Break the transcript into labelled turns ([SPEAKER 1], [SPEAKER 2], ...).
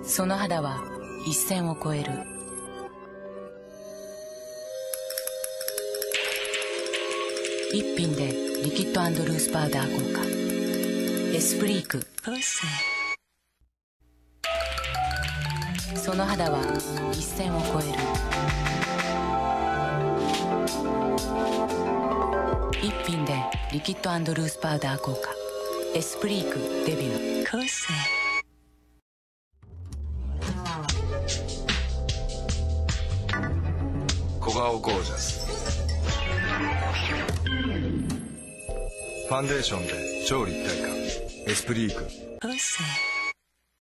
[SPEAKER 1] その肌は一線を越える。一品でリキッド&ルースパウダー効果。エスプリーク。その肌は一線を越える。一品でリキッド&ルースパウダー効果。エスプリークデビュー。
[SPEAKER 2] 小顔ゴージャス。ファンデーションで超立体感。エスプリーク。